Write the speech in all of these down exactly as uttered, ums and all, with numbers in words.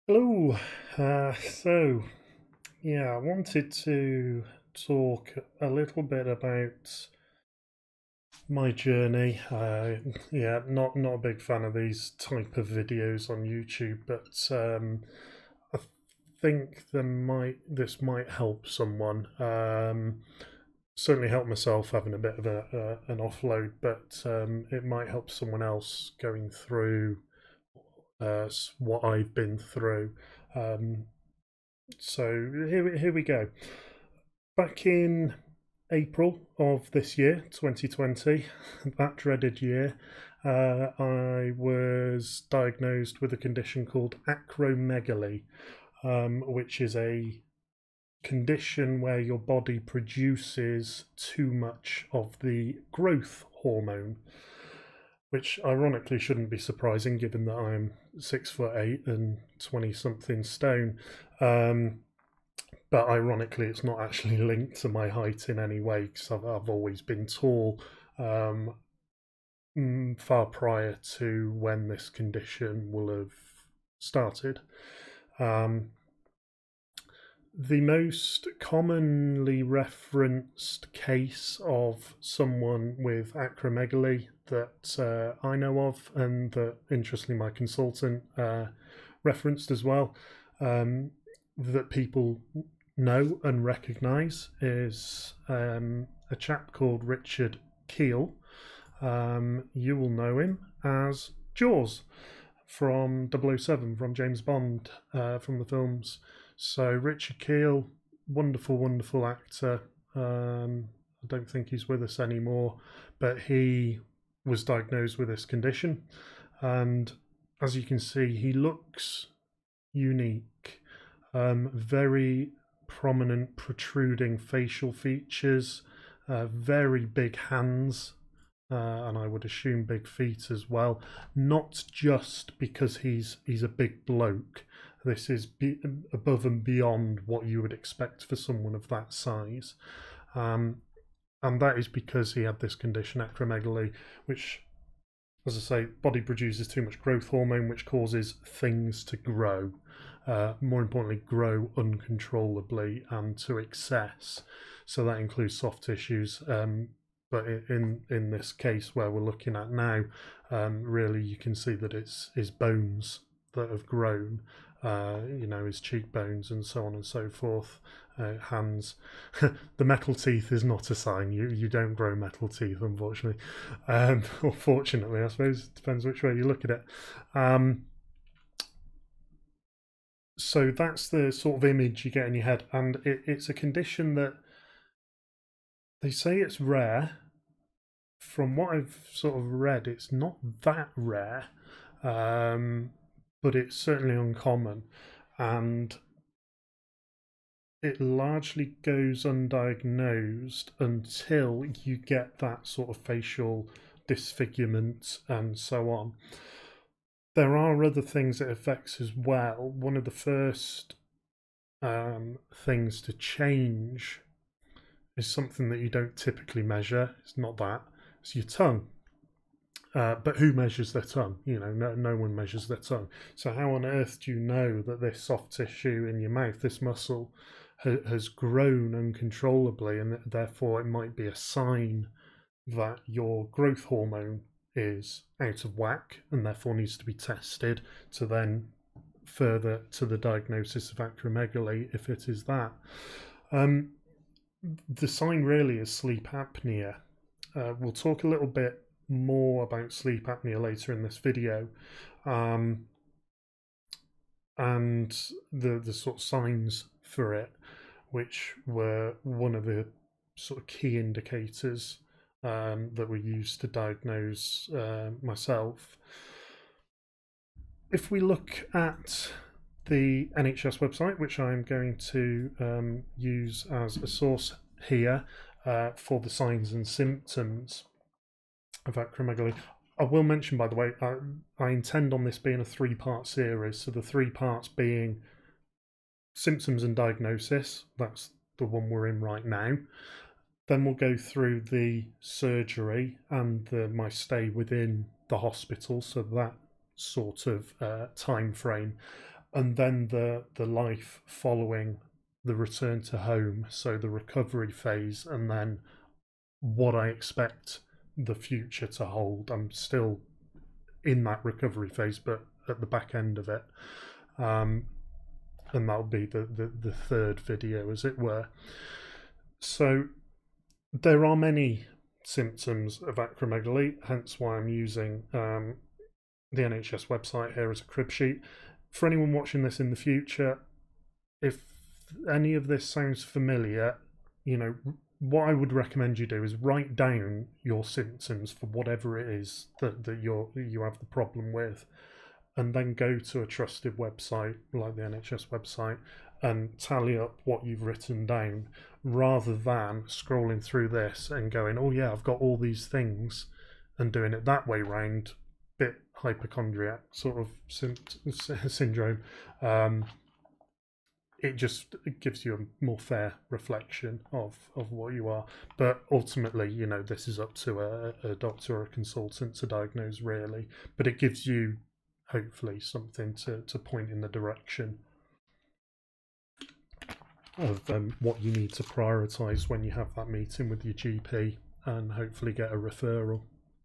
Hello. Uh, so, yeah, I wanted to talk a little bit about my journey. Uh, yeah, not not a big fan of these type of videos on YouTube, but um, I think there might this might help someone. Um, certainly help myself having a bit of a, a an offload, but um, it might help someone else going through uh, what I've been through. Um, So here, here we go. Back in April of this year, twenty twenty, that dreaded year, uh, I was diagnosed with a condition called acromegaly, um, which is a condition where your body produces too much of the growth hormone, which ironically shouldn't be surprising given that I'm six foot eight and twenty something stone. Um, but ironically, it's not actually linked to my height in any way because I've, I've always been tall, um, mm, far prior to when this condition will have started. Um, the most commonly referenced case of someone with acromegaly that uh, I know of, and that interestingly my consultant uh, referenced as well, um, that people know and recognise, is um, a chap called Richard Keel. Um, you will know him as Jaws from double oh seven, from James Bond, uh, from the films. So Richard Keel, wonderful, wonderful actor. Um, I don't think he's with us anymore, but he was diagnosed with this condition, and as you can see, he looks unique. Um, very prominent, protruding facial features, uh, very big hands, uh, and I would assume big feet as well. Not just because he's he's a big bloke. This is be, above and beyond what you would expect for someone of that size, um, and that is because he had this condition, acromegaly, which, as I say, body produces too much growth hormone, which causes things to grow. Uh, more importantly, grow uncontrollably and to excess. So that includes soft tissues. Um, but in in this case where we're looking at now, um, really you can see that it's his bones that have grown. Uh, you know, his cheekbones and so on and so forth. Uh, hands. The metal teeth is not a sign. You you don't grow metal teeth, unfortunately, um, or fortunately, I suppose. It depends which way you look at it. Um, so that's the sort of image you get in your head, and it, it's a condition that they say it's rare. From what I've sort of read, it's not that rare, um, but it's certainly uncommon, and it largely goes undiagnosed until you get that sort of facial disfigurement and so on. There are other things it affects as well. One of the first um, things to change is something that you don't typically measure. It's not that, it's your tongue. Uh, but who measures their tongue? You know, no, no one measures their tongue. So how on earth do you know that this soft tissue in your mouth, this muscle, ha has grown uncontrollably, and therefore it might be a sign that your growth hormone is out of whack and therefore needs to be tested to then further to the diagnosis of acromegaly if it is that. Um, the sign really is sleep apnea. Uh, we'll talk a little bit more about sleep apnea later in this video, um, and the the sort of signs for it, which were one of the sort of key indicators um, that were used to diagnose uh, myself. If we look at the N H S website, which I'm going to um, use as a source here uh, for the signs and symptoms of acromegaly. I will mention, by the way, I, I intend on this being a three-part series. So the three parts being symptoms and diagnosis. That's the one we're in right now. Then we'll go through the surgery and the, my stay within the hospital. So that sort of uh, time frame. and then the the life following the return to home, so the recovery phase, and then what I expect the future to hold. I'm still in that recovery phase, but at the back end of it. Um, and that'll be the, the, the third video, as it were. So there are many symptoms of acromegaly, hence why I'm using um, the N H S website here as a crib sheet. For anyone watching this in the future, if any of this sounds familiar, you know, what I would recommend you do is write down your symptoms for whatever it is that, that you're, you have the problem with, and then go to a trusted website like the N H S website and tally up what you've written down, rather than scrolling through this and going, oh yeah, I've got all these things, and doing it that way round, bit hypochondriac sort of syndrome. Um, it just it gives you a more fair reflection of, of what you are. But ultimately, you know, this is up to a, a doctor or a consultant to diagnose, really. But it gives you, hopefully, something to, to point in the direction of um, what you need to prioritise when you have that meeting with your G P, and hopefully get a referral.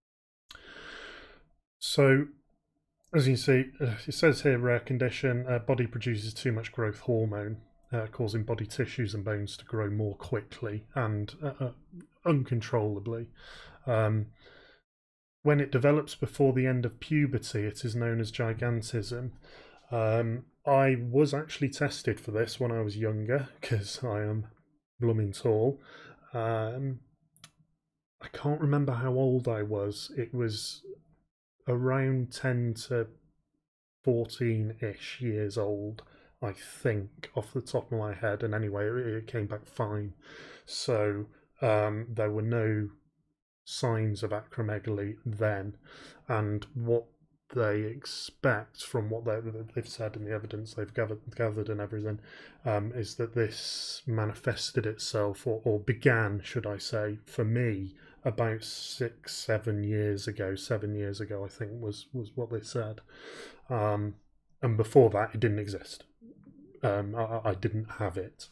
So, as you see, uh, it says here, rare condition, uh, body produces too much growth hormone, uh, causing body tissues and bones to grow more quickly and uh, uh, uncontrollably. Um, when it develops before the end of puberty, it is known as gigantism. Um, I was actually tested for this when I was younger, because I am blooming tall. Um, I can't remember how old I was. It was around ten to fourteen-ish years old, I think, off the top of my head. And anyway, it, it came back fine. So um, there were no signs of acromegaly then. And what they expect from what they, they've said and the evidence they've gathered, gathered and everything, um, is that this manifested itself, or, or began, should I say, for me, about six, seven years ago. Seven years ago, I think, was was what they said. Um, and before that, it didn't exist. Um, I, I didn't have it.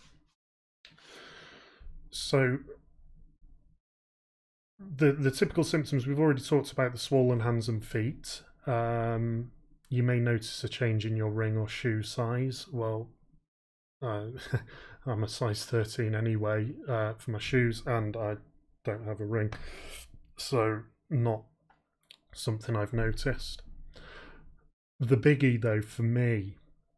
So the the typical symptoms, we've already talked about the swollen hands and feet. Um, you may notice a change in your ring or shoe size. Well, uh, I'm a size thirteen anyway uh, for my shoes, and I don't have a ring, so not something I've noticed. The biggie, though, for me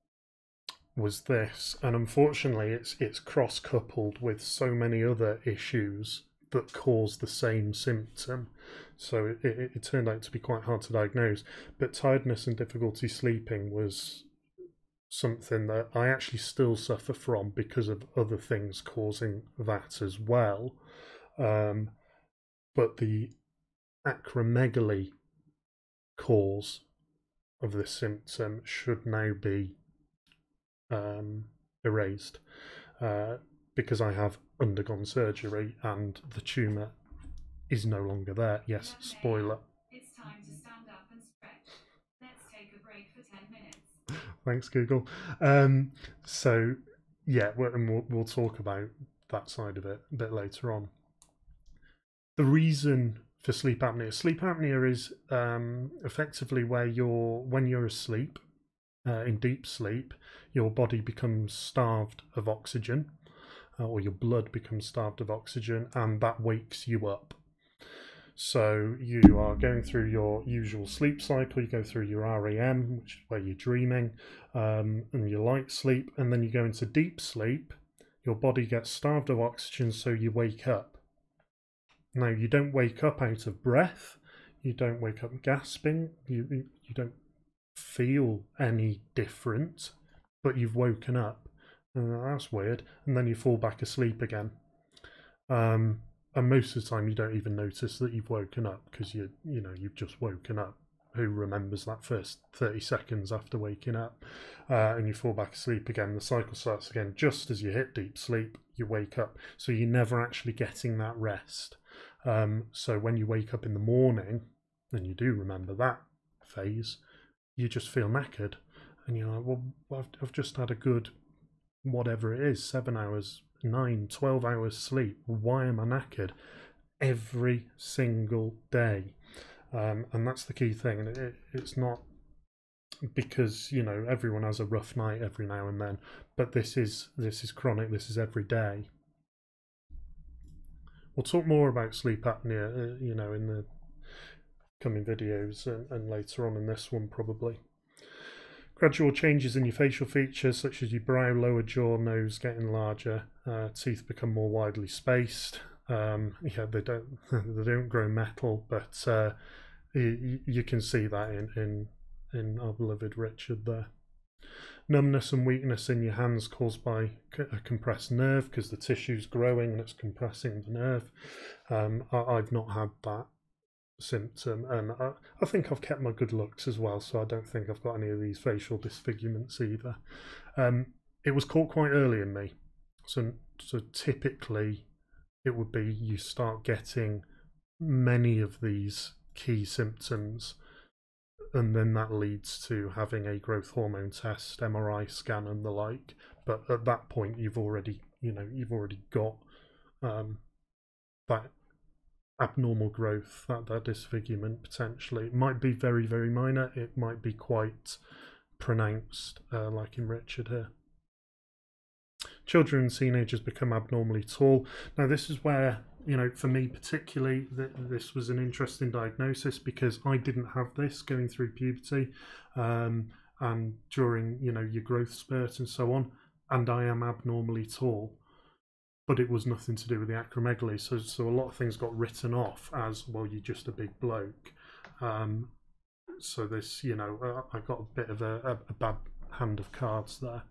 was this, and unfortunately it's it's cross-coupled with so many other issues that cause the same symptom, so it, it, it turned out to be quite hard to diagnose. But tiredness and difficulty sleeping was something that I actually still suffer from, because of other things causing that as well. Um, but the acromegaly cause of this symptom should now be um, erased, uh, because I have undergone surgery and the tumour is no longer there. Yes, spoiler. It's time to stand up and stretch. Let's take a break for ten minutes. Thanks, Google. Um, so, yeah, we're, and we'll, we'll talk about that side of it a bit later on. The reason for sleep apnea. Sleep apnea is um, effectively where you're, when you're asleep, uh, in deep sleep, your body becomes starved of oxygen, uh, or your blood becomes starved of oxygen, and that wakes you up. So you are going through your usual sleep cycle, you go through your R E M, which is where you're dreaming, um, and your light sleep, and then you go into deep sleep, your body gets starved of oxygen, so you wake up. Now, you don't wake up out of breath, you don't wake up gasping, you, you don't feel any different, but you've woken up. And that's weird. And then you fall back asleep again. Um, and most of the time you don't even notice that you've woken up, because you you know you've just woken up. Who remembers that first thirty seconds after waking up? Uh, and you fall back asleep again. The cycle starts again. Just as you hit deep sleep, you wake up. So you're never actually getting that rest. Um, so when you wake up in the morning, and you do remember that phase, you just feel knackered. and you're like, well, I've, I've just had a good, whatever it is, seven hours, nine, twelve hours sleep. Why am I knackered? Every single day. Um, and that's the key thing. And it, it's not because, you know, everyone has a rough night every now and then, but this is this is chronic. This is every day. We'll talk more about sleep apnea, uh, you know, in the coming videos and, and later on in this one probably. Gradual changes in your facial features, such as your brow, lower jaw, nose getting larger, uh, teeth become more widely spaced. Um, yeah, they don't they don't grow metal, but uh, you, you can see that in, in in our beloved Richard there. Numbness and weakness in your hands caused by a compressed nerve because the tissue's growing and it's compressing the nerve. Um, I, I've not had that symptom, and I, I think I've kept my good looks as well, so I don't think I've got any of these facial disfigurements either. Um, it was caught quite early in me, so so typically it would be you start getting many of these key symptoms, and then that leads to having a growth hormone test, M R I scan, and the like. But at that point, you've already, you know, you've already got um, that abnormal growth, that that disfigurement potentially. It might be very, very minor. It might be quite pronounced, uh, like in Richard here. Children and teenagers become abnormally tall. Now, this is where, you know, for me particularly, th this was an interesting diagnosis because I didn't have this going through puberty um, and during, you know, your growth spurt and so on, and I am abnormally tall, but it was nothing to do with the acromegaly. So, so a lot of things got written off as, well, you're just a big bloke. Um, so this, you know, I got a bit of a, a, a bad hand of cards there.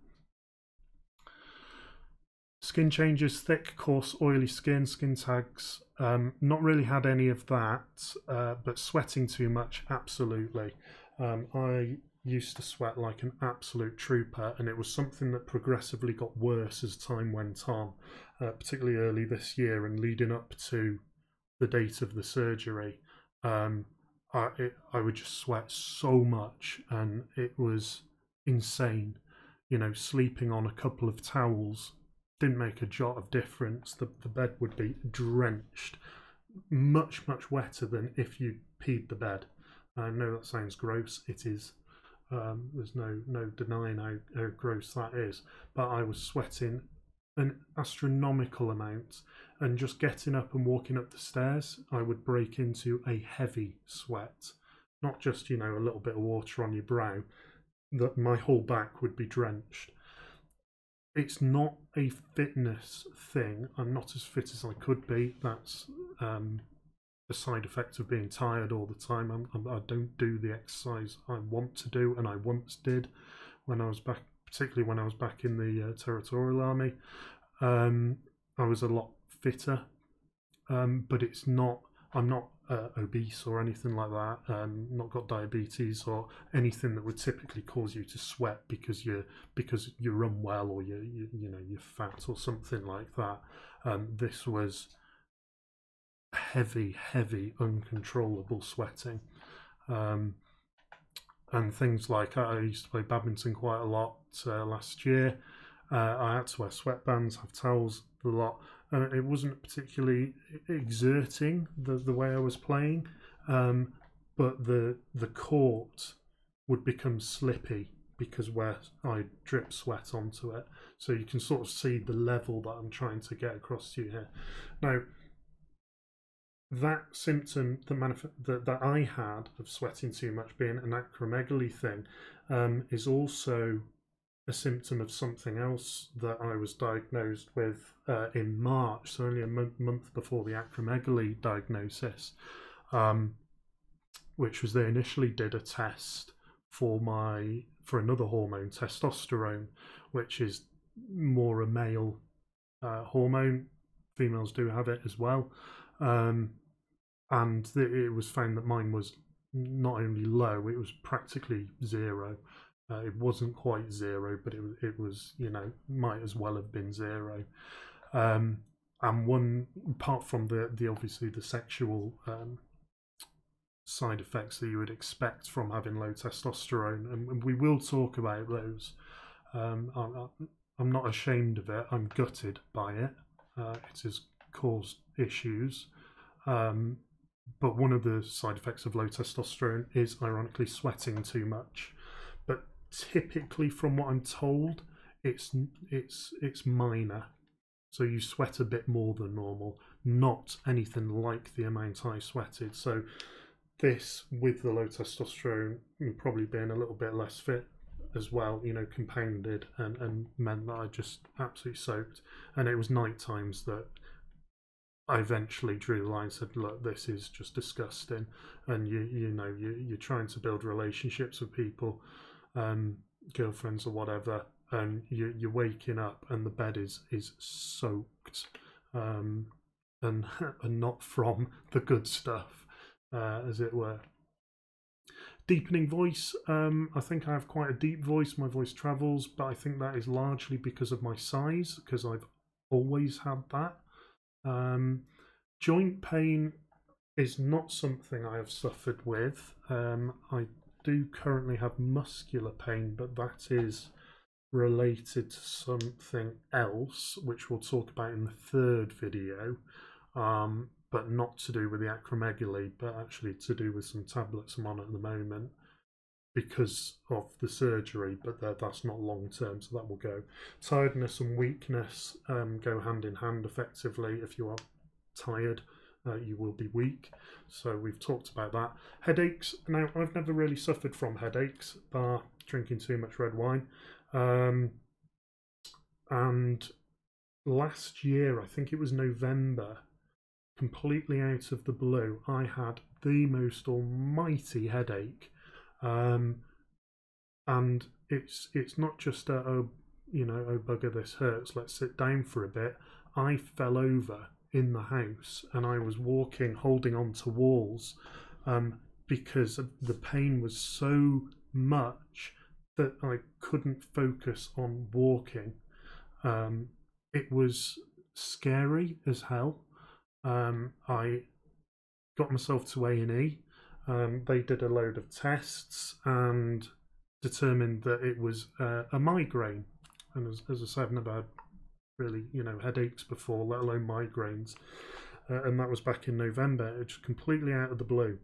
Skin changes, thick, coarse, oily skin, skin tags. Um, not really had any of that, uh, but sweating too much, absolutely. Um, I used to sweat like an absolute trooper, and it was something that progressively got worse as time went on, uh, particularly early this year and leading up to the date of the surgery. Um, I, it, I would just sweat so much, and it was insane. You know, sleeping on a couple of towels didn't make a jot of difference. The, the bed would be drenched, much, much wetter than if you peed the bed. I know that sounds gross, it is. Um, there's no no denying how, how gross that is. But I was sweating an astronomical amount, and just getting up and walking up the stairs, I would break into a heavy sweat. Not just, you know, a little bit of water on your brow, that my whole back would be drenched. It's not a fitness thing. I'm not as fit as I could be. That's um, a side effect of being tired all the time. I'm, I'm, I don't do the exercise I want to do, and I once did when I was back, particularly when I was back in the uh, Territorial Army. Um, I was a lot fitter, um, but it's not. I'm not uh, obese or anything like that. Um, not got diabetes or anything that would typically cause you to sweat because you're because you're unwell or you you you know you're fat or something like that. Um, this was heavy, heavy, uncontrollable sweating, um, and things like I used to play badminton quite a lot uh, last year. Uh, I had to wear sweatbands, have towels a lot. And it wasn't particularly exerting the, the way I was playing, um, but the the court would become slippy because where I drip sweat onto it. So you can sort of see the level that I'm trying to get across to you here. Now, that symptom that, manif- that, that I had of sweating too much being an acromegaly thing um, is also a symptom of something else that I was diagnosed with uh, in March, so only a m- month before the acromegaly diagnosis, um, which was they initially did a test for my for another hormone, testosterone, which is more a male uh, hormone. Females do have it as well, um, and th- it was found that mine was not only low, it was practically zero. Uh, it wasn't quite zero, but it was, it was, you know, might as well have been zero. Um, and one, apart from the, the obviously the sexual um, side effects that you would expect from having low testosterone, and we will talk about those. Um, I'm, I'm not ashamed of it. I'm gutted by it. Uh, it has caused issues. Um, but one of the side effects of low testosterone is, ironically, sweating too much. But typically, from what I'm told, it's it's it's minor. So you sweat a bit more than normal, not anything like the amount I sweated. So this, with the low testosterone, probably being a little bit less fit as well, you know, compounded and, and meant that I just absolutely soaked. And it was night times that I eventually drew the line and said, look, this is just disgusting. And you you know, you, you're trying to build relationships with people, um, girlfriends or whatever, and you, you're waking up and the bed is, is soaked, um, and, and not from the good stuff, uh, as it were. Deepening voice. Um, I think I have quite a deep voice. My voice travels, but I think that is largely because of my size, because I've always had that. Um, joint pain is not something I have suffered with. Um, I do currently have muscular pain, but that is related to something else, which we'll talk about in the third video, um, but not to do with the acromegaly, but actually to do with some tablets I'm on at the moment because of the surgery, but that's not long term, so that will go. Tiredness and weakness um, go hand in hand effectively. If you are tired, uh, you will be weak. So we've talked about that. Headaches. Now, I've never really suffered from headaches, bar drinking too much red wine. Um, and last year, I think it was November, completely out of the blue, I had the most almighty headache. Um, and it's it's not just a, oh, you know, oh bugger, this hurts, let's sit down for a bit. I fell over in the house and I was walking, holding on to walls, um, because the pain was so much that I couldn't focus on walking. Um, it was scary as hell. Um, I got myself to A and E. Um, they did a load of tests and determined that it was uh, a migraine. And as, as I said, I've never had really, you know, headaches before, let alone migraines. Uh, and that was back in November. It's completely out of the blue.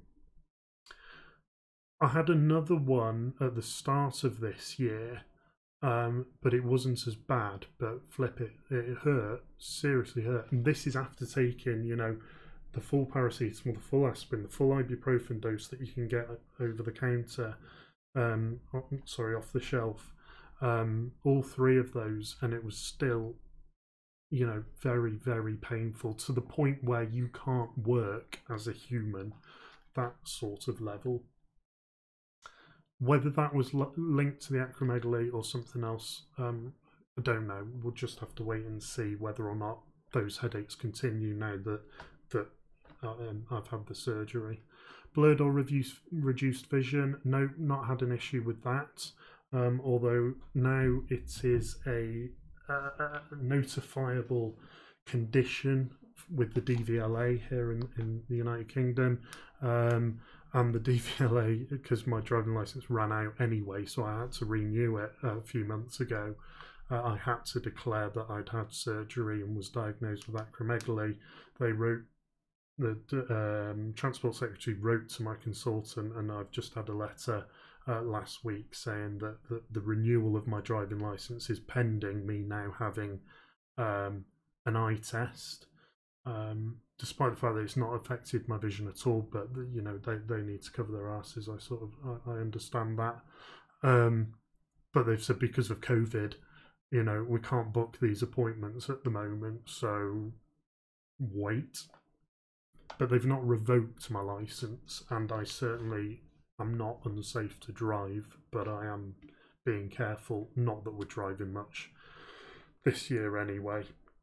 I had another one at the start of this year, um, but it wasn't as bad. But flip it, it hurt, seriously hurt. And this is after taking, you know, the full paracetamol, the full aspirin, the full ibuprofen dose that you can get over the counter, um, sorry, off the shelf, um, all three of those, and it was still, you know, very, very painful to the point where you can't work as a human, that sort of level. Whether that was linked to the acromegaly or something else, um, I don't know. We'll just have to wait and see whether or not those headaches continue now that that um, I've had the surgery. Blurred or reduced, reduced vision, no, not had an issue with that. Um, although now it is a, a notifiable condition with the D V L A here in, in the United Kingdom. Um, and the D V L A, because my driving license ran out anyway, so I had to renew it a few months ago. Uh, I had to declare that I'd had surgery and was diagnosed with acromegaly. They wrote, the um, Transport Secretary wrote to my consultant, and I've just had a letter uh, last week saying that the, the renewal of my driving license is pending me now having um, an eye test. Um, despite the fact that it's not affected my vision at all, but you know, they, they need to cover their asses. I sort of I, I understand that, um, but they've said because of COVID, you know, we can't book these appointments at the moment, so wait. But they've not revoked my license, and I certainly am not unsafe to drive, but I am being careful. Not that we're driving much this year anyway.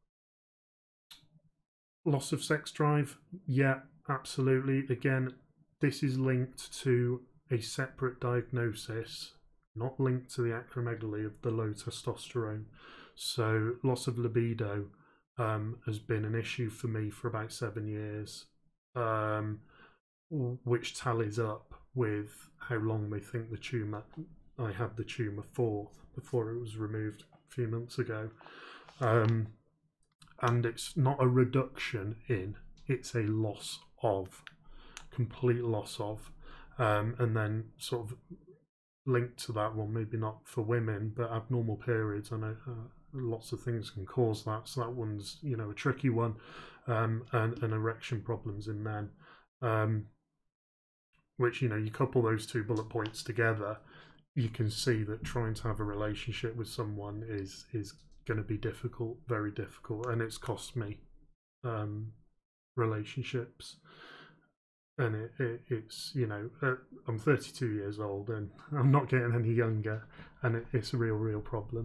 Loss of sex drive, yeah, absolutely. Again, this is linked to a separate diagnosis, not linked to the acromegaly of the low testosterone. So loss of libido um, has been an issue for me for about seven years. Um, which tallies up with how long they think the tumour I had the tumour for before it was removed a few months ago. Um, and it's not a reduction in, it's a loss of, complete loss of. Um, and then sort of linked to that, well, maybe not for women, but abnormal periods. I know uh, lots of things can cause that, so that one's, you know, a tricky one. Um, and, and erection problems in men. Um, which, you know, you couple those two bullet points together, you can see that trying to have a relationship with someone is is going to be difficult, very difficult, and it's cost me um, relationships. And it, it, it's, you know, uh, I'm thirty-two years old and I'm not getting any younger, and it, it's a real, real problem.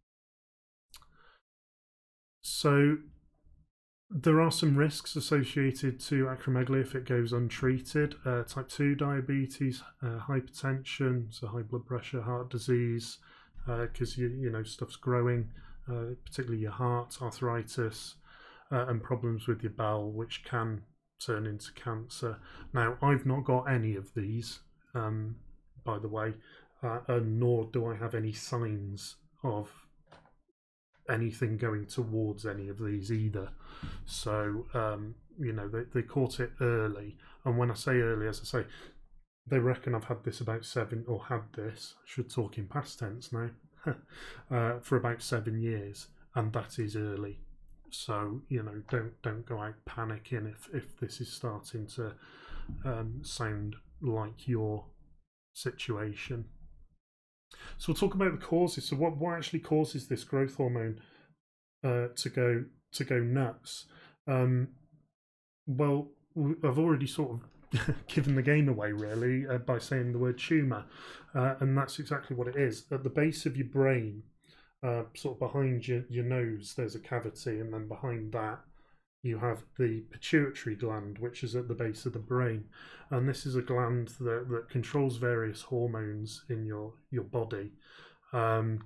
So there are some risks associated to acromegaly if it goes untreated. Uh, type two diabetes, uh, hypertension, so high blood pressure, heart disease, because uh, you you know stuff's growing, uh, particularly your heart, arthritis, uh, and problems with your bowel, which can turn into cancer. Now, I've not got any of these, um, by the way, uh, and nor do I have any signs of anything going towards any of these either. So, um, you know, they, they caught it early. And when I say early, as I say, they reckon I've had this about seven, or had this, I should talk in past tense now, uh, for about seven years. And that is early. So, you know, don't don't go out panicking if, if this is starting to um, sound like your situation. So we'll talk about the causes. So what, what actually causes this growth hormone uh, to go to go nuts? Um, well, I've already sort of given the game away, really, uh, by saying the word tumour, uh, and that's exactly what it is. At the base of your brain, uh, sort of behind your, your nose, there's a cavity, and then behind that you have the pituitary gland, which is at the base of the brain. And this is a gland that, that controls various hormones in your, your body. Um,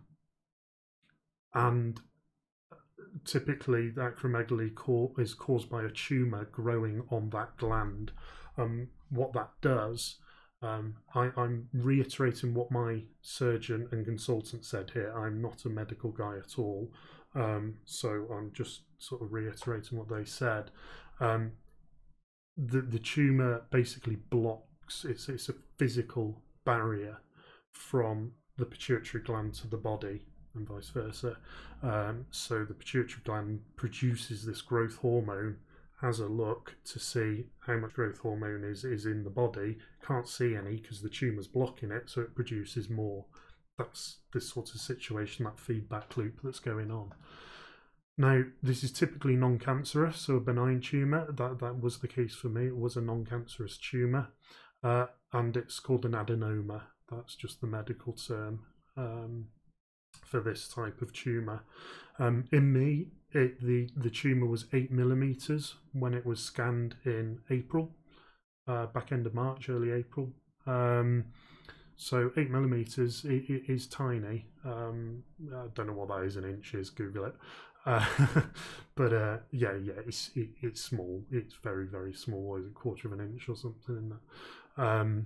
and typically, the acromegaly is caused by a tumour growing on that gland. Um, what that does, um, I, I'm reiterating what my surgeon and consultant said here. I'm not a medical guy at all. Um, so I'm just sort of reiterating what they said. Um, the the tumour basically blocks. It's it's a physical barrier from the pituitary gland to the body, and vice versa. Um, so the pituitary gland produces this growth hormone, has a look to see how much growth hormone is is in the body. Can't see any because the tumour's blocking it, so it produces more. That's this sort of situation, that feedback loop that's going on. Now, this is typically non-cancerous, so a benign tumour. That, that was the case for me. It was a non-cancerous tumour, uh, and it's called an adenoma. That's just the medical term um, for this type of tumour. Um, in me, it, the, the tumour was eight millimetres when it was scanned in April, uh, back end of March, early April. Um, So eight millimeters is, is tiny. Um, I don't know what that is in inches. Google it. Uh, but uh, yeah, yeah, it's it, it's small. It's very very small. Is a quarter of an inch or something in that. Um,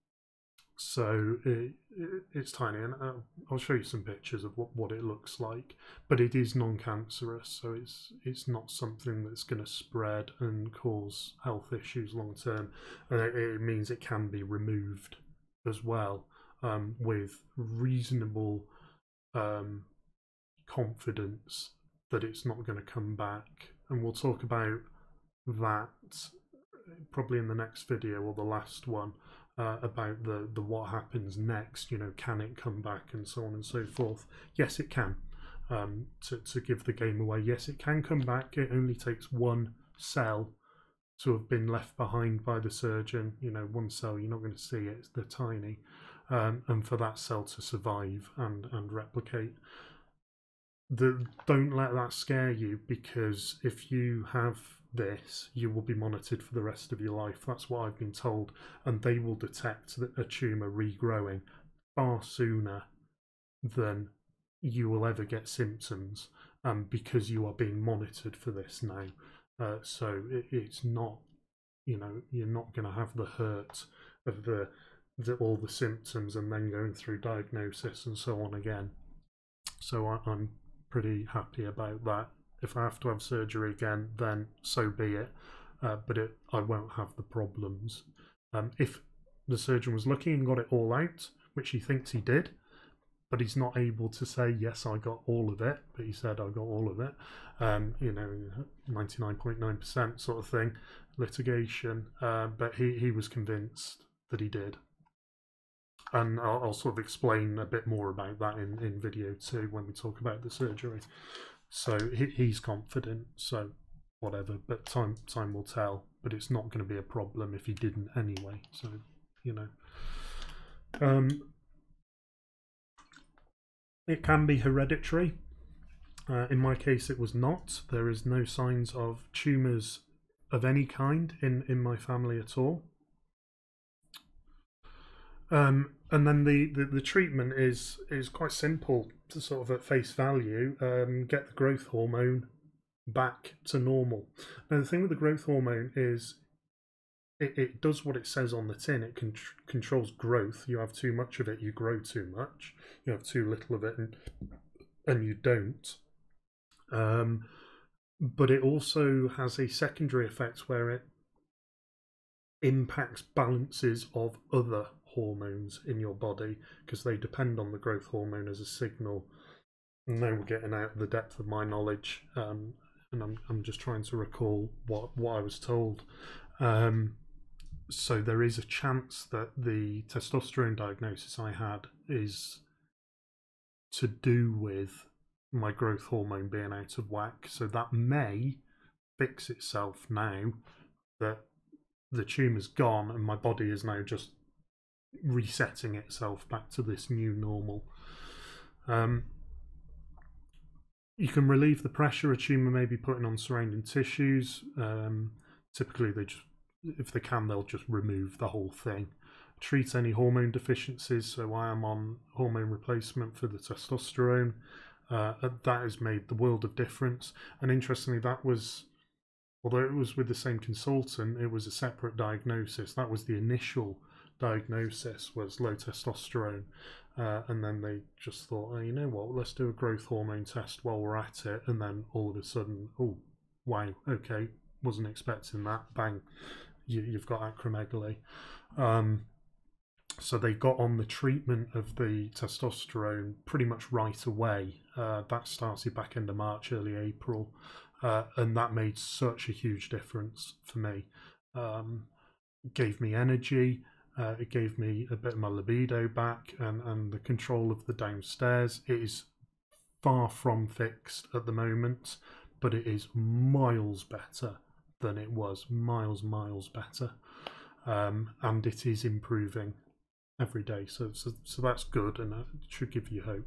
so it, it, it's tiny, and I'll show you some pictures of what, what it looks like. But it is non-cancerous, so it's it's not something that's going to spread and cause health issues long term. And it, it means it can be removed as well, um, with reasonable um, confidence that it's not going to come back. And we'll talk about that probably in the next video or the last one, uh, about the, the what happens next. You know, can it come back, and so on and so forth. Yes, it can. Um, to, to give the game away, yes, it can come back. It only takes one cell to have been left behind by the surgeon. You know, one cell, you're not going to see it, they're tiny, um, and for that cell to survive and and replicate. The, don't let that scare you, because if you have this, you will be monitored for the rest of your life. That's what I've been told, and they will detect a tumour regrowing far sooner than you will ever get symptoms, um, because you are being monitored for this now. Uh, so it, it's not you know, you're not going to have the hurt of the, the all the symptoms and then going through diagnosis and so on again. So I, I'm pretty happy about that. If I have to have surgery again, then so be it. Uh, but it, I won't have the problems. Um, if the surgeon was lucky and got it all out, which he thinks he did, but he's not able to say, yes, I got all of it, but he said I got all of it, um, you know, ninety-nine point nine percent sort of thing, litigation, uh, but he, he was convinced that he did. And I'll, I'll sort of explain a bit more about that in, in video two when we talk about the surgery. So he, he's confident, so whatever, but time time will tell. But it's not going to be a problem if he didn't anyway, so, you know. Um, it can be hereditary. Uh, in my case, it was not. There is no signs of tumours of any kind in, in my family at all. Um, and then the, the, the treatment is is quite simple to sort of at face value. Um, get the growth hormone back to normal. Now the thing with the growth hormone is it, it does what it says on the tin. It con controls growth. You have too much of it, you grow too much. You have too little of it, and, and you don't. Um, but it also has a secondary effect where it impacts balances of other hormones in your body because they depend on the growth hormone as a signal. And now we're getting out of the depth of my knowledge, um, and I'm, I'm just trying to recall what, what I was told. Um, so there is a chance that the testosterone diagnosis I had is to do with my growth hormone being out of whack. So that may fix itself now that the tumour's gone and my body is now just resetting itself back to this new normal. Um, you can relieve the pressure a tumour may be putting on surrounding tissues. Um, typically, they just, if they can, they'll just remove the whole thing. Treat any hormone deficiencies. So I am on hormone replacement for the testosterone. Uh, that has made the world of difference. And interestingly, that was, although it was with the same consultant, it was a separate diagnosis. That was the initial diagnosis, was low testosterone, uh, and then they just thought, oh, you know what, let's do a growth hormone test while we're at it, and then all of a sudden, oh wow, okay, wasn't expecting that, bang, you, you've got acromegaly. Um, so they got on the treatment of the testosterone pretty much right away. Uh, that started back end of March, early April, uh, and that made such a huge difference for me. Um, gave me energy. Uh, it gave me a bit of my libido back, and, and the control of the downstairs. It is far from fixed at the moment, but it is miles better than it was. Miles, miles better. Um, and it is improving every day. So, so, so that's good, and it should give you hope.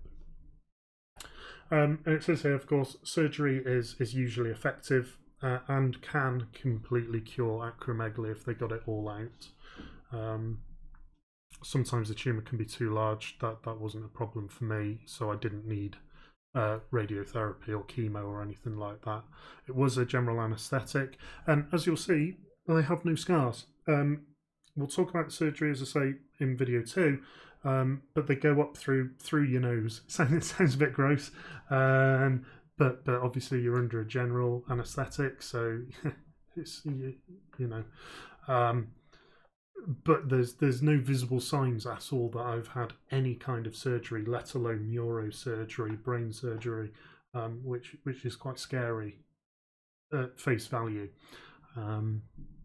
Um, and it says here, of course, surgery is, is usually effective uh, and can completely cure acromegaly if they got it all out. Um, sometimes the tumour can be too large. That that wasn't a problem for me, so I didn't need uh, radiotherapy or chemo or anything like that. It was a general anaesthetic, and as you'll see, I have no scars. Um, we'll talk about the surgery, as I say, in video two, um, but they go up through through your nose. It sounds a bit gross, um, but but obviously you're under a general anaesthetic, so it's you, you know. Um, But there's there's no visible signs at all that I've had any kind of surgery, let alone neurosurgery, brain surgery, um, which which is quite scary at face value. Um,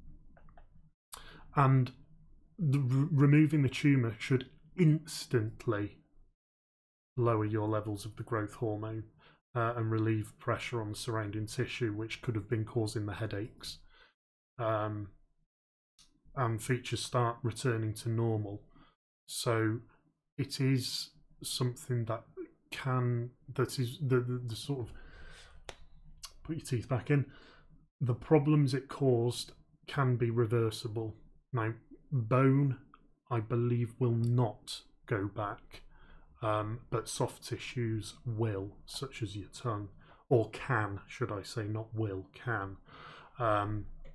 and the, removing the tumour should instantly lower your levels of the growth hormone uh, and relieve pressure on the surrounding tissue, which could have been causing the headaches. Um, and features start returning to normal. So it is something that can, that is the, the, the sort of, put your teeth back in, the problems it caused can be reversible. Now, bone, I believe, will not go back, um, but soft tissues will, such as your tongue, or can, should I say, not will, can. Um,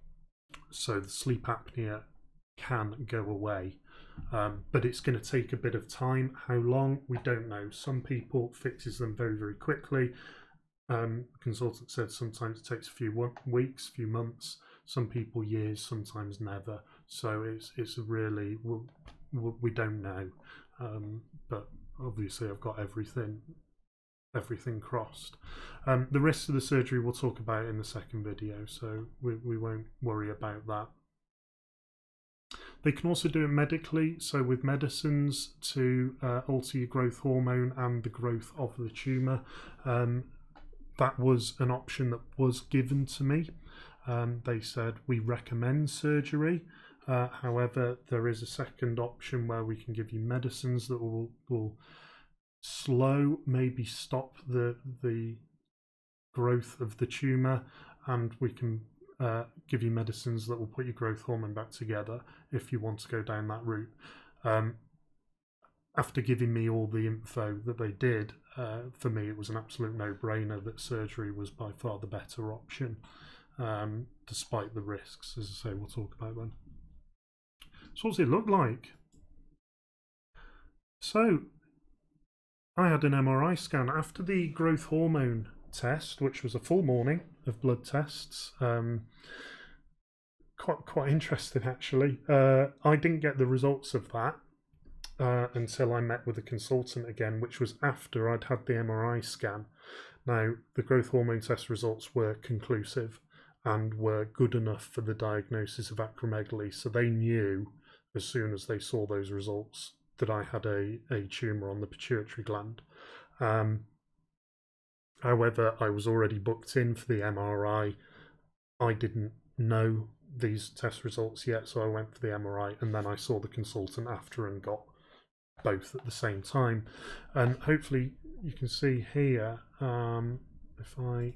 so the sleep apnea can go away. Um, but it's going to take a bit of time. How long? We don't know. Some people fixes them very, very quickly. Um, the consultant said sometimes it takes a few weeks, few months. Some people years, sometimes never. So it's it's really we, we don't know. Um, but obviously, I've got everything everything crossed. Um, the rest of the surgery we'll talk about in the second video, so we we won't worry about that. They can also do it medically, so with medicines to uh, alter your growth hormone and the growth of the tumour. Um, that was an option that was given to me. Um, they said we recommend surgery. Uh, however, there is a second option where we can give you medicines that will, will slow, maybe stop the the growth of the tumour, and we can uh, give you medicines that will put your growth hormone back together if you want to go down that route. Um, after giving me all the info that they did, uh, for me it was an absolute no-brainer that surgery was by far the better option, um, despite the risks. As I say, we'll talk about them. So what does it look like? So I had an M R I scan after the growth hormone test, which was a full morning of blood tests. Um, quite quite interesting, actually. Uh, I didn't get the results of that uh, until I met with the consultant again, which was after I'd had the M R I scan. Now, the growth hormone test results were conclusive and were good enough for the diagnosis of acromegaly, so they knew as soon as they saw those results that I had a, a tumour on the pituitary gland. Um, however, I was already booked in for the M R I. I didn't know these test results yet, so I went for the M R I, and then I saw the consultant after and got both at the same time. And hopefully you can see here, um, if I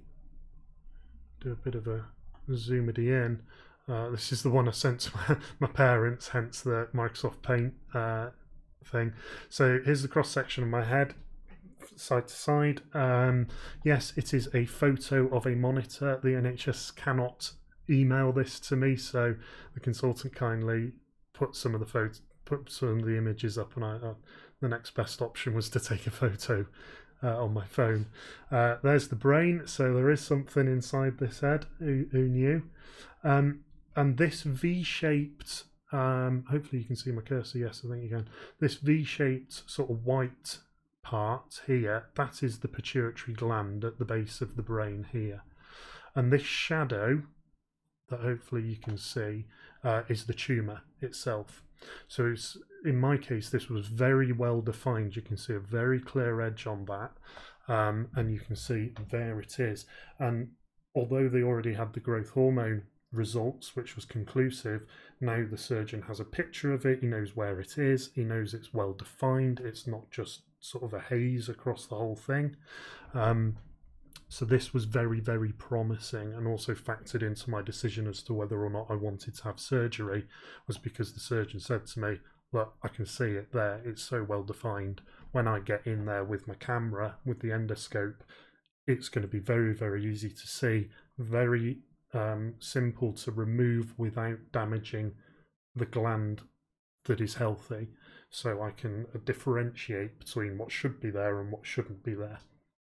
do a bit of a zoom-ity in, uh, this is the one I sent to my, my parents, hence the Microsoft Paint uh, thing. So here's the cross section of my head, side to side. Um, yes, it is a photo of a monitor. The N H S cannot email this to me, so the consultant kindly put some of the photos, put some of the images up, and I, uh, the next best option was to take a photo uh, on my phone. Uh, there's the brain, so there is something inside this head. Who, who knew? Um, and this V-shaped, um, hopefully you can see my cursor. Yes, I think you can. This V-shaped sort of white part here, that is the pituitary gland at the base of the brain here. And this shadow that hopefully you can see uh, is the tumour itself. So it's, in my case, this was very well defined. You can see a very clear edge on that, um, and you can see there it is. And although they already had the growth hormone results, which was conclusive, now the surgeon has a picture of it. He knows where it is. He knows it's well defined. It's not just sort of a haze across the whole thing. Um, so this was very, very promising, and also factored into my decision as to whether or not I wanted to have surgery, was because the surgeon said to me, look, I can see it there. It's so well defined. When I get in there with my camera, with the endoscope, it's going to be very, very easy to see, very um, simple to remove without damaging the gland that is healthy. So I can differentiate between what should be there and what shouldn't be there.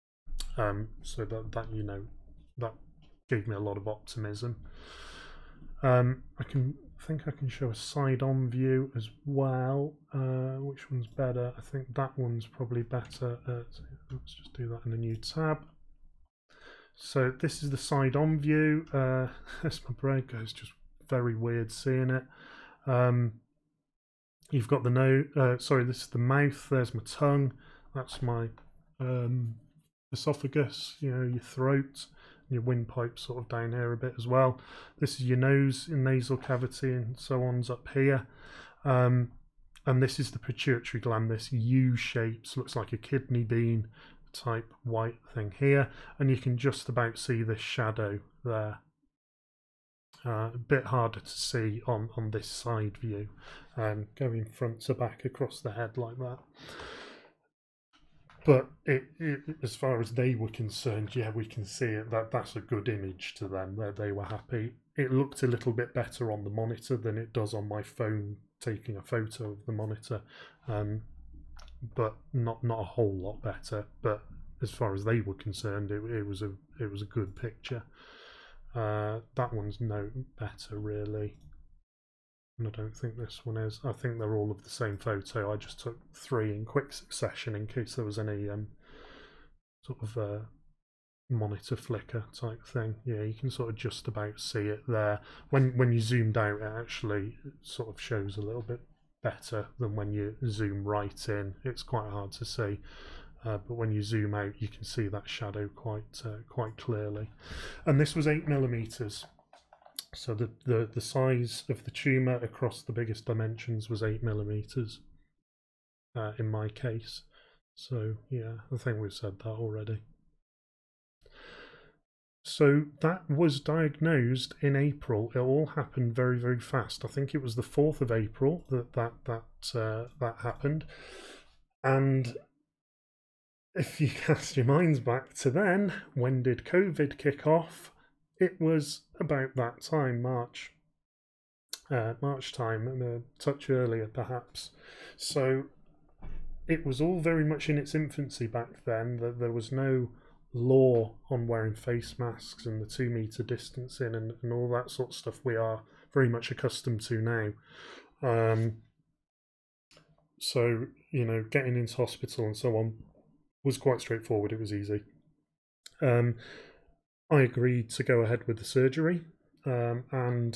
Um, so that, that, you know, that gave me a lot of optimism. Um, I can I think I can show a side-on view as well. Uh, which one's better? I think that one's probably better. Uh, let's just do that in a new tab. So this is the side-on view. Uh, as my brain goes, just very weird seeing it. Um, you've got the nose. Uh, sorry, this is the mouth. There's my tongue. That's my um, esophagus. You know, your throat. Your windpipe sort of down here a bit as well. This is your nose and nasal cavity, and so on's up here. Um, and this is the pituitary gland. This U shape, looks like a kidney bean type white thing here, and you can just about see this shadow there. Uh, a bit harder to see on on this side view, um, going front to back across the head like that. but it, it, as far as they were concerned, yeah, we can see it. That that's a good image to them. That they were happy. It looked a little bit better on the monitor than it does on my phone taking a photo of the monitor, um, but not not a whole lot better. But as far as they were concerned, it, it was a it was a good picture. Uh, that one's no better really, and I don't think this one is. I think they're all of the same photo. I just took three in quick succession in case there was any um, sort of uh, monitor flicker type thing. Yeah, you can sort of just about see it there. When when you zoomed out, it actually sort of shows a little bit better than when you zoom right in. It's quite hard to see. Uh, but when you zoom out, you can see that shadow quite uh, quite clearly. And this was eight millimeters, so the, the the size of the tumour across the biggest dimensions was eight millimeters uh, in my case. So yeah, I think we've said that already. So that was diagnosed in April. It all happened very very fast. I think it was the fourth of April that that that uh, that happened, and if you cast your minds back to then, when did COVID kick off? It was about that time, March. Uh, March time, a touch earlier perhaps. So it was all very much in its infancy back then. That there was no law on wearing face masks and the two metre distancing and, and all that sort of stuff we are very much accustomed to now. Um, so, you know, getting into hospital and so on was quite straightforward. It was easy. Um, I agreed to go ahead with the surgery, um, and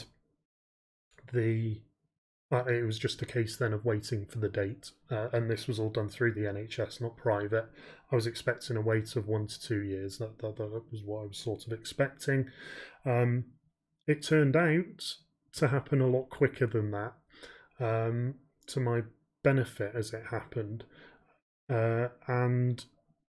the uh, it was just a case then of waiting for the date, uh, and this was all done through the N H S, not private. I was expecting a wait of one to two years. That that, that was what I was sort of expecting. Um, it turned out to happen a lot quicker than that, um, to my benefit as it happened, uh, and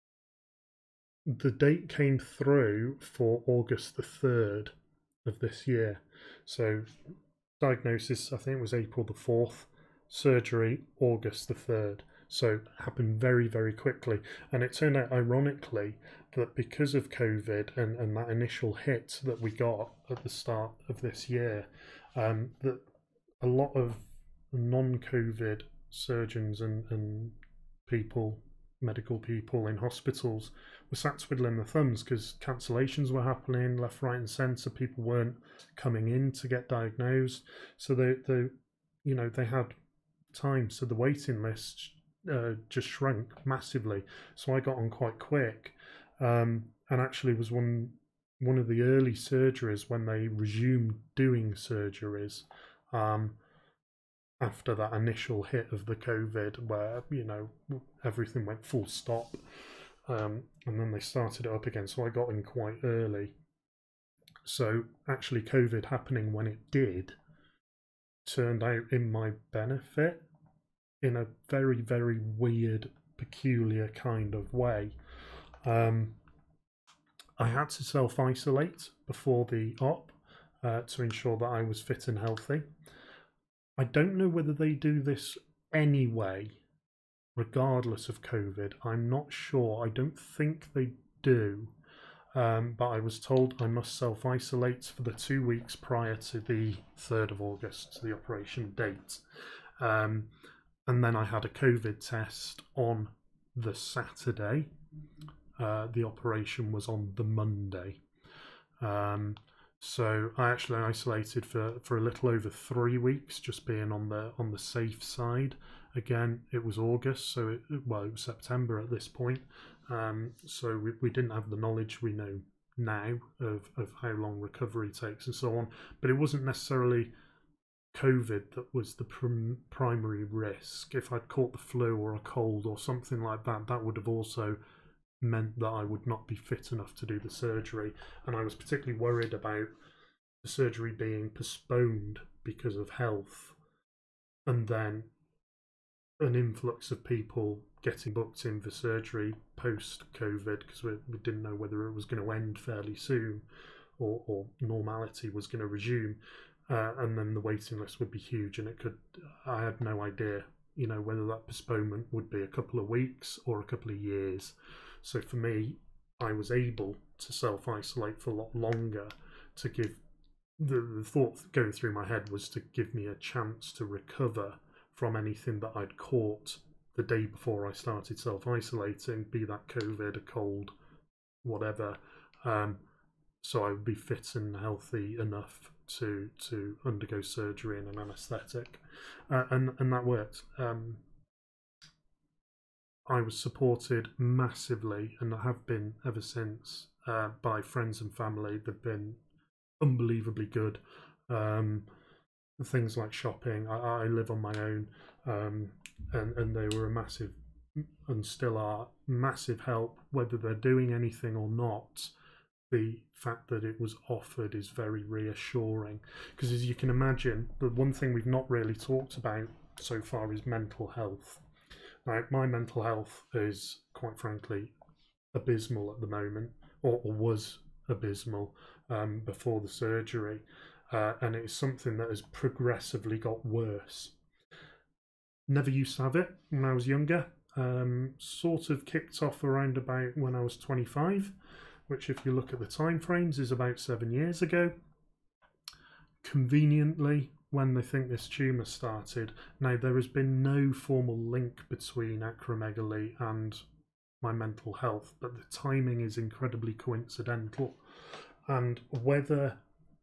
the date came through for August the third of this year. So diagnosis, I think it was April the fourth, surgery August the third. So it happened very, very quickly. And it turned out, ironically, that because of COVID and, and that initial hit that we got at the start of this year, um, that a lot of non-COVID surgeons and, and people, medical people in hospitals, were sat twiddling their thumbs because cancellations were happening left, right, and centre. People weren't coming in to get diagnosed, so they, they, you know, they had time. So the waiting list uh, just shrunk massively. So I got on quite quick, um, and actually was one one of the early surgeries when they resumed doing surgeries. Um, after that initial hit of the COVID, where, you know, everything went full stop, um, and then they started it up again. So I got in quite early. So actually COVID happening when it did turned out in my benefit in a very, very weird, peculiar kind of way. Um, I had to self-isolate before the op uh, to ensure that I was fit and healthy. I don't know whether they do this anyway, regardless of COVID. I'm not sure. I don't think they do. Um, but I was told I must self-isolate for the two weeks prior to the third of August, to the operation date. Um, and then I had a COVID test on the Saturday. Uh, the operation was on the Monday. Um, So I actually isolated for, for a little over three weeks, just being on the on the safe side. Again, it was August, so it, well, it was September at this point. Um, so we, we didn't have the knowledge we know now of, of how long recovery takes and so on. But it wasn't necessarily COVID that was the prim, primary risk. If I'd caught the flu or a cold or something like that, that would have also meant that I would not be fit enough to do the surgery. And I was particularly worried about the surgery being postponed because of health, and then an influx of people getting booked in for surgery post-COVID, because we, we didn't know whether it was going to end fairly soon or, or normality was going to resume, uh, and then the waiting list would be huge, and it could, I had no idea, you know, whether that postponement would be a couple of weeks or a couple of years. So for me, I was able to self-isolate for a lot longer to give, the, the thought going through my head was to give me a chance to recover from anything that I'd caught the day before I started self-isolating, be that COVID, a cold, whatever. Um, so I would be fit and healthy enough to to undergo surgery and an anaesthetic, uh, and and that worked. Um, I was supported massively, and I have been ever since, uh, by friends and family. They've been unbelievably good. Um, things like shopping. I, I live on my own, um, and and they were a massive, and still are, massive help. Whether they're doing anything or not, the fact that it was offered is very reassuring. Because as you can imagine, the one thing we've not really talked about so far is mental health. Now, my mental health is, quite frankly, abysmal at the moment, or, or was abysmal um, before the surgery. Uh, and it's something that has progressively got worse. Never used to have it when I was younger. Um, sort of kicked off around about when I was twenty-five, which, if you look at the time frames, is about seven years ago. Conveniently, when they think this tumour started. Now, there has been no formal link between acromegaly and my mental health, but the timing is incredibly coincidental. And whether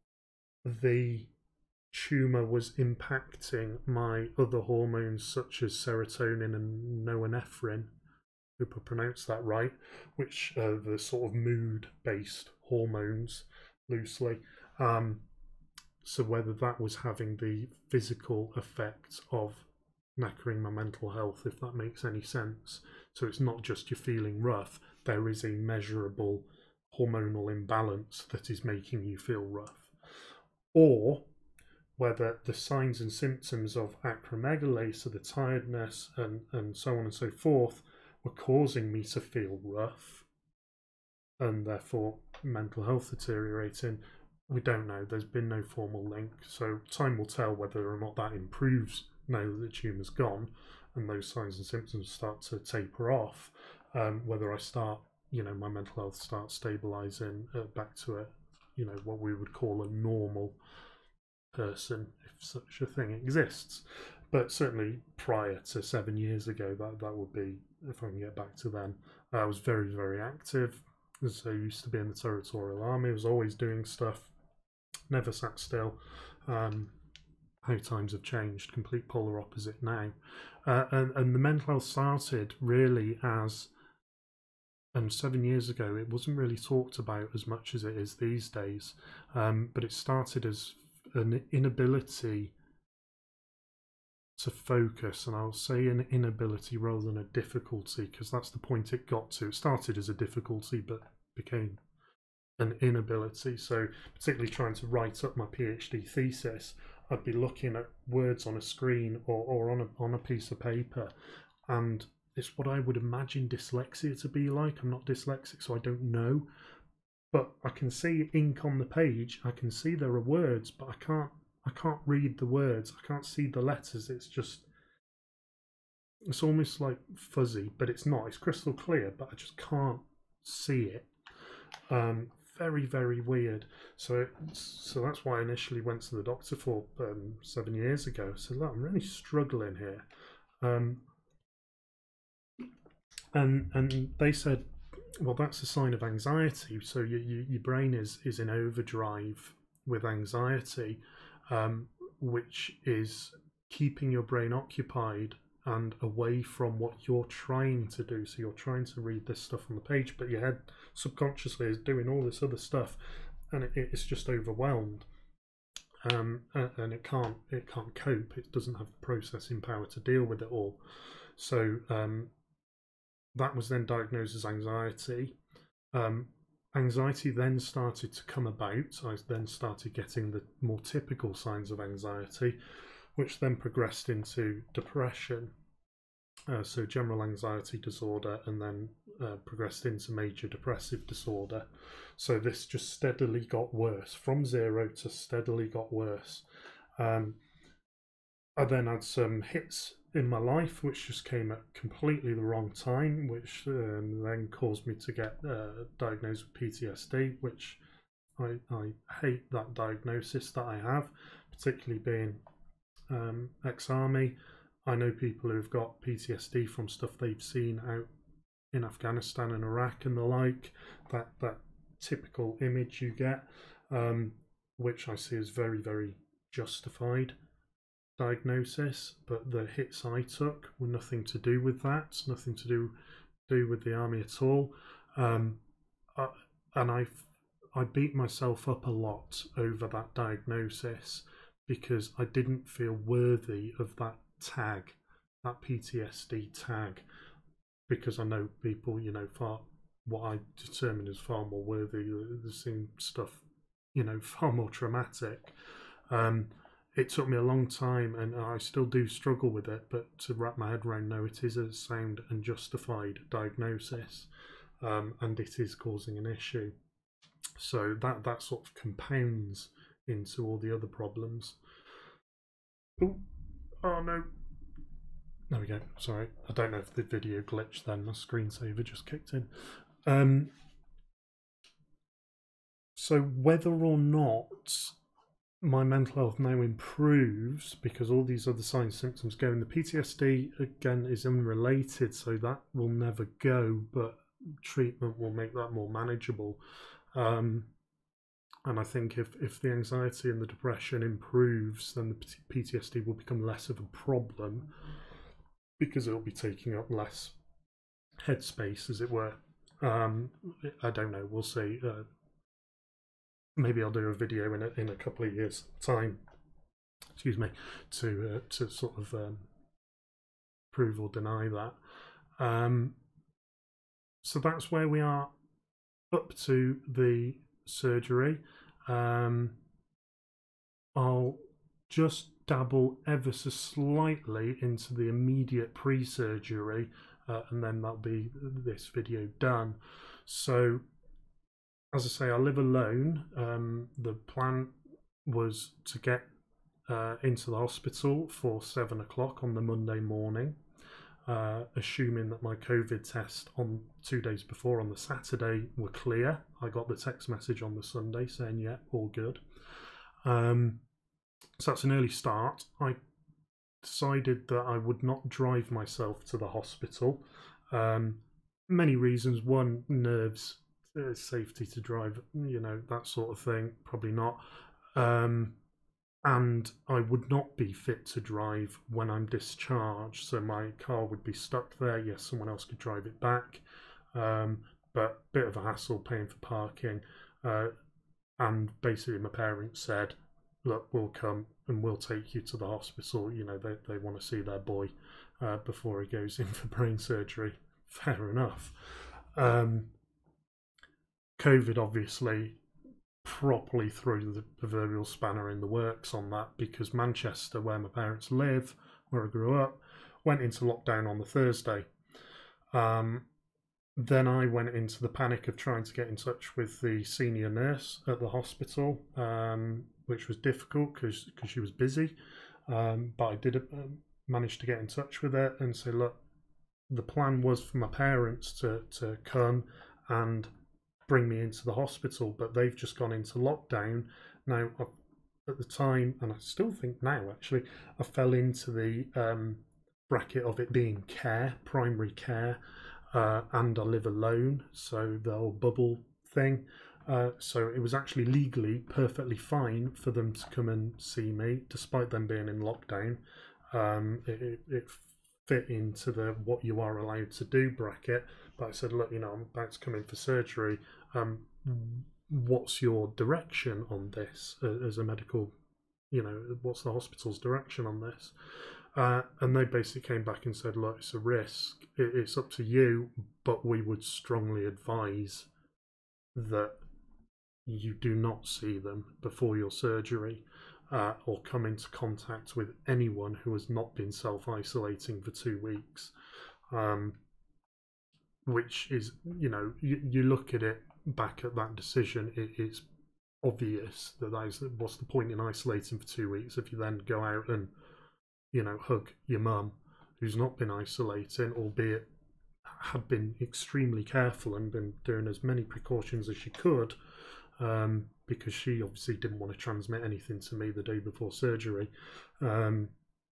the tumour was impacting my other hormones such as serotonin and norepinephrine, hope I pronounced that right, which are the sort of mood-based hormones, loosely. Um, so whether that was having the physical effect of knackering my mental health, if that makes any sense. So it's not just you're feeling rough, there is a measurable hormonal imbalance that is making you feel rough. Or whether the signs and symptoms of acromegaly, so the tiredness and, and so on and so forth, were causing me to feel rough and therefore mental health deteriorating. We don't know. There's been no formal link. So time will tell whether or not that improves now that the tumour's gone and those signs and symptoms start to taper off. Um, whether I start, you know, my mental health starts stabilising uh, back to a, you know, what we would call a normal person, if such a thing exists. But certainly prior to seven years ago, that, that would be, if I can get back to then, I was very, very active. As I used to be in the Territorial Army, I was always doing stuff, never sat still. Um, how times have changed, complete polar opposite now. Uh, and, and the mental health started really as, and seven years ago, it wasn't really talked about as much as it is these days, um, but it started as an inability to focus, and I'll say an inability rather than a difficulty, because that's the point it got to. It started as a difficulty but became an inability. So particularly trying to write up my PhD thesis, I'd be looking at words on a screen or, or on, a, on a piece of paper, and it's what I would imagine dyslexia to be like. I'm not dyslexic, so I don't know, but I can see ink on the page, I can see there are words, but I can't I can't read the words, I can't see the letters. It's just, it's almost like fuzzy, but it's not. It's crystal clear, but I just can't see it. Um, very, very weird. So, it, so that's why I initially went to the doctor for um, seven years ago. I said, look, I'm really struggling here. Um, and and they said, well, that's a sign of anxiety. So you, you, your brain is is in overdrive with anxiety. Um, which is keeping your brain occupied and away from what you're trying to do. So you're trying to read this stuff on the page, but your head subconsciously is doing all this other stuff, and it, it's just overwhelmed, um, and, and it can't it can't cope. It doesn't have the processing power to deal with it all. So um, that was then diagnosed as anxiety. Um, Anxiety then started to come about. I then started getting the more typical signs of anxiety, which then progressed into depression. Uh, so general anxiety disorder, and then uh, progressed into major depressive disorder. So this just steadily got worse, from zero to steadily got worse. Um, I then had some hits in my life, which just came at completely the wrong time, which um, then caused me to get uh, diagnosed with P T S D, which I, I hate that diagnosis that I have, particularly being um, ex-army. I know people who've got P T S D from stuff they've seen out in Afghanistan and Iraq and the like, that, that typical image you get, um, which I see as very, very justified diagnosis, but the hits I took were nothing to do with that, nothing to do do with the army at all. Um, I, and I I beat myself up a lot over that diagnosis because I didn't feel worthy of that tag, that P T S D tag, because I know people, you know, far what I determine as far more worthy. They've seen stuff, you know, far more traumatic. Um, It took me a long time, and I still do struggle with it, but to wrap my head around, no, it is a sound and justified diagnosis, um, and it is causing an issue. So that, that sort of compounds into all the other problems. Ooh, oh no. There we go. Sorry, I don't know if the video glitched then. My screensaver just kicked in. Um, so whether or not my mental health now improves because all these other signs and symptoms go, and the P T S D again is unrelated, so that will never go, but treatment will make that more manageable. Um, and I think if, if the anxiety and the depression improves, then the P T S D will become less of a problem because it'll be taking up less headspace, as it were. Um, I don't know, we'll see. Uh, maybe I'll do a video in a, in a couple of years' time, excuse me, to uh, to sort of um, prove or deny that. Um, so that's where we are up to the surgery. Um, I'll just dabble ever so slightly into the immediate pre-surgery, uh, and then that'll be this video done. So, as I say, I live alone. Um, the plan was to get uh, into the hospital for seven o'clock on the Monday morning, uh, assuming that my COVID test on two days before on the Saturday were clear. I got the text message on the Sunday saying, yeah, all good. Um, so that's an early start. I decided that I would not drive myself to the hospital. Um, many reasons. One, nerves. Uh, safety to drive, you know, that sort of thing, probably not. Um, and I would not be fit to drive when I'm discharged, so my car would be stuck there. Yes, someone else could drive it back, um, but bit of a hassle paying for parking. Uh, and basically my parents said, look, we'll come and we'll take you to the hospital. You know, they, they want to see their boy uh, before he goes in for brain surgery. Fair enough. Um, COVID obviously properly threw the proverbial spanner in the works on that, because Manchester, where my parents live, where I grew up, went into lockdown on the Thursday. Um, then I went into the panic of trying to get in touch with the senior nurse at the hospital, um, which was difficult because because she was busy. Um, but I did uh, manage to get in touch with her and say, look, the plan was for my parents to, to come and bring me into the hospital, but they've just gone into lockdown. Now, at the time, and I still think now actually, I fell into the um, bracket of it being care, primary care, uh, and I live alone, so the whole bubble thing. Uh, so it was actually legally perfectly fine for them to come and see me, despite them being in lockdown. Um, it, it, it fit into the what you are allowed to do bracket, but I said, look, you know, I'm about to come in for surgery. Um, what's your direction on this uh, as a medical, you know, what's the hospital's direction on this? Uh, and they basically came back and said, look, it's a risk. It, it's up to you, but we would strongly advise that you do not see them before your surgery, uh, or come into contact with anyone who has not been self-isolating for two weeks. Um, which is, you know, you, you look at it back at that decision, it, it's obvious that that is, what's the point in isolating for two weeks if you then go out and, you know, hug your mum who's not been isolating, albeit had been extremely careful and been doing as many precautions as she could, um, because she obviously didn't want to transmit anything to me the day before surgery. Um,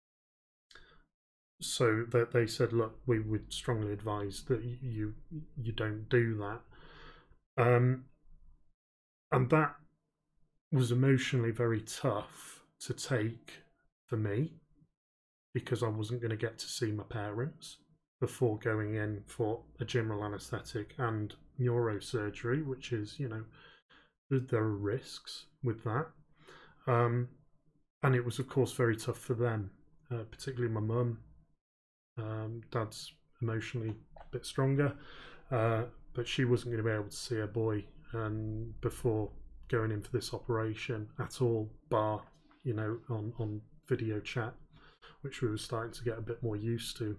so that they said, look, we would strongly advise that you you don't do that. Um, and that was emotionally very tough to take for me, because I wasn't going to get to see my parents before going in for a general anaesthetic and neurosurgery, which is, you know, there are risks with that. Um, and it was, of course, very tough for them, uh, particularly my mum. Um, Dad's emotionally a bit stronger, uh, but she wasn't going to be able to see her boy um, before going in for this operation at all, bar, you know, on, on video chat, which we were starting to get a bit more used to.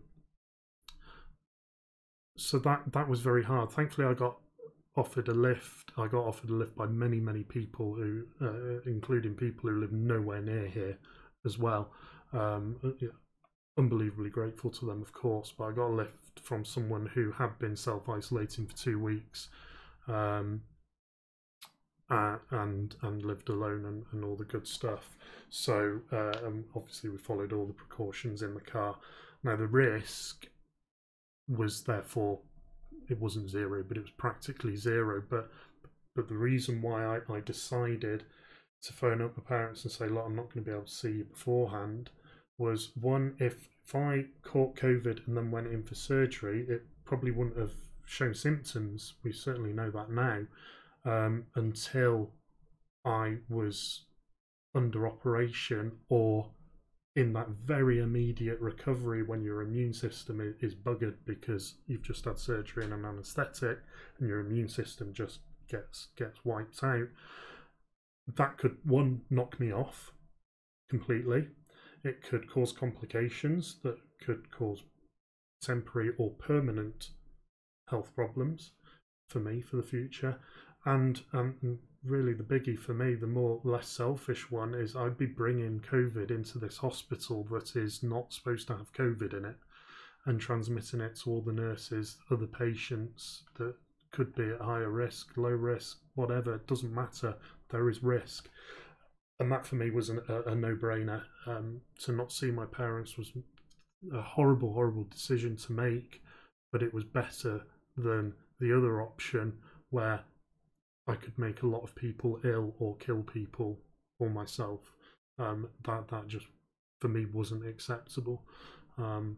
So that that was very hard. Thankfully, I got offered a lift. I got offered a lift by many, many people, who, uh, including people who live nowhere near here as well. Um, yeah, unbelievably grateful to them, of course. But I got a lift from someone who had been self-isolating for two weeks, um, uh, and and lived alone and, and all the good stuff. So uh, um, obviously, we followed all the precautions in the car. Now the risk was therefore, it wasn't zero, but it was practically zero. But but the reason why I, I decided to phone up my parents and say, look, I'm not going to be able to see you beforehand, was, one, if, if I caught COVID and then went in for surgery, it probably wouldn't have shown symptoms. We certainly know that now, um, until I was under operation or in that very immediate recovery, when your immune system is buggered because you've just had surgery and an anaesthetic, and your immune system just gets gets wiped out. That could, one, knock me off completely. It could cause complications that could cause temporary or permanent health problems for me for the future. And um, really the biggie for me, the more less selfish one, is I'd be bringing COVID into this hospital that is not supposed to have COVID in it, and transmitting it to all the nurses, other patients that could be at higher risk, low risk, whatever. It doesn't matter. There is risk. And that for me was an, a, a no-brainer. Um, to not see my parents was a horrible, horrible decision to make, but it was better than the other option, where I could make a lot of people ill or kill people or myself. Um, that that just, for me, wasn't acceptable. Um,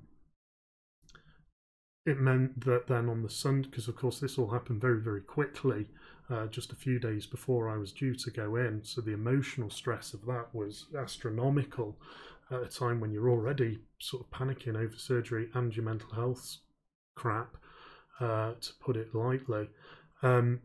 it meant that then on the Sunday, because of course this all happened very, very quickly, uh, just a few days before I was due to go in, so the emotional stress of that was astronomical at a time when you're already sort of panicking over surgery and your mental health crap, uh, to put it lightly. Um,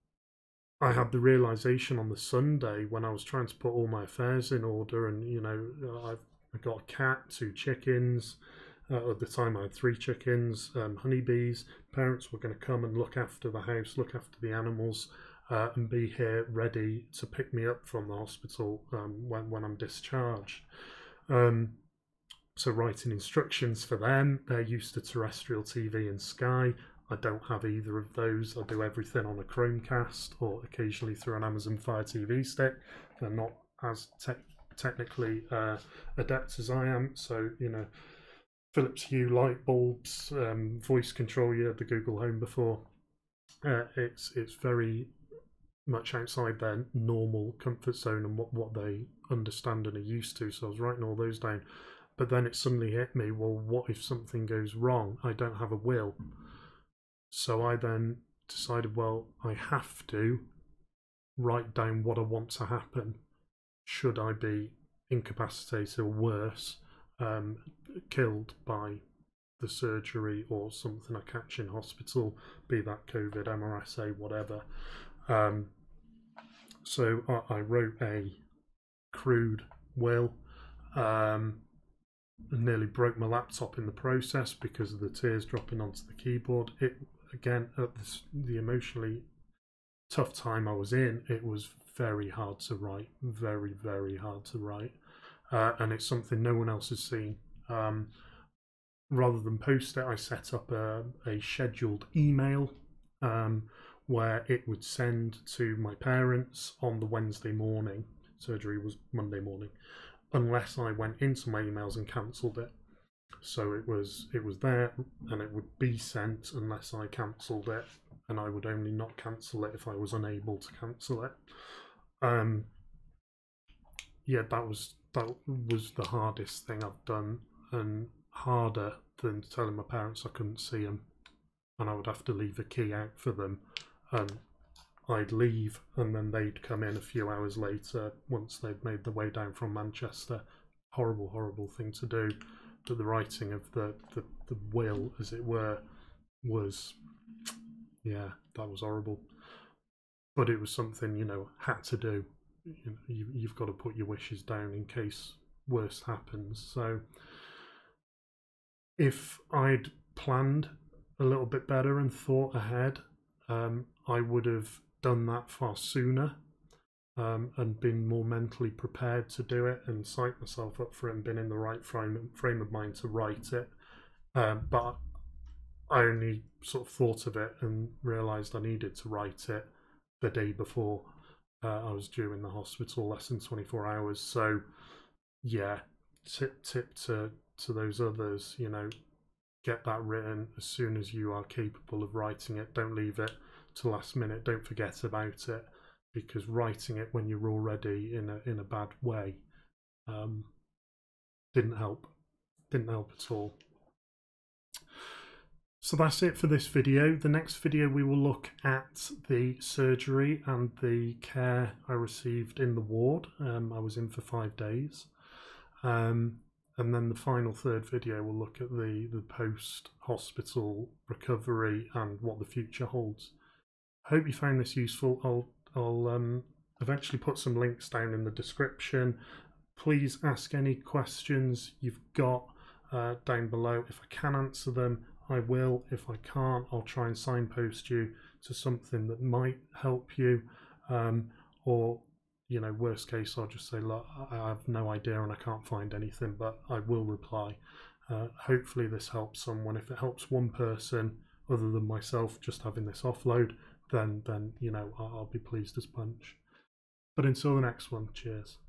I had the realization on the Sunday when I was trying to put all my affairs in order, and you know, I've I got a cat, two chickens. Uh, at the time, I had three chickens, um, honeybees. Parents were going to come and look after the house, look after the animals, uh, and be here ready to pick me up from the hospital um, when when I'm discharged. Um, so writing instructions for them. They're used to terrestrial T V and Sky. I don't have either of those. I do everything on a Chromecast or occasionally through an Amazon Fire T V stick. They're not as te technically uh, adept as I am. So, you know, Philips Hue light bulbs, um, voice control, you had the Google Home before. Uh, it's it's very much outside their normal comfort zone and what, what they understand and are used to. So I was writing all those down. But then it suddenly hit me, well, what if something goes wrong? I don't have a will. So I then decided, well, I have to write down what I want to happen should I be incapacitated or worse, um, killed by the surgery or something I catch in hospital, be that COVID, M R S A, whatever. Um, so I, I wrote a crude will. Um, nearly broke my laptop in the process because of the tears dropping onto the keyboard. It again, at this, the emotionally tough time I was in, it was very hard to write, very, very hard to write. Uh, and it's something no one else has seen. Um, rather than post it, I set up a, a scheduled email um, where it would send to my parents on the Wednesday morning. Surgery was Monday morning, unless I went into my emails and cancelled it. So it was it was there, and it would be sent unless I cancelled it, and I would only not cancel it if I was unable to cancel it. Um, yeah, that was that was the hardest thing I've done, and harder than telling my parents I couldn't see them, and I would have to leave a key out for them, and I'd leave, and then they'd come in a few hours later once they'd made their way down from Manchester. Horrible, horrible thing to do. But the writing of the, the, the will, as it were, was, yeah, that was horrible. But it was something, you know, had to do. You know, you, you've got to put your wishes down in case worse happens. So if I'd planned a little bit better and thought ahead, um, I would have done that far sooner. Um, and been more mentally prepared to do it and psych myself up for it and been in the right frame, frame of mind to write it. Um, but I only sort of thought of it and realised I needed to write it the day before uh, I was due in the hospital, less than twenty-four hours. So yeah, tip tip to, to those others, you know, get that written as soon as you are capable of writing it. Don't leave it to last minute. Don't forget about it, because writing it when you're already in a in a bad way um, didn't help. Didn't help at all. So that's it for this video. The next video we will look at the surgery and the care I received in the ward. Um, I was in for five days. Um, and then the final third video will look at the, the post-hospital recovery and what the future holds. I hope you found this useful. I'll I'll um, eventually put some links down in the description. Please ask any questions you've got uh, down below. If I can answer them, I will. If I can't, I'll try and signpost you to something that might help you. Um, or, you know, worst case, I'll just say, look, I have no idea and I can't find anything, but I will reply. Uh, hopefully this helps someone. If it helps one person other than myself just having this offload, then, then you know, I'll be pleased as punch. But until the next one, cheers.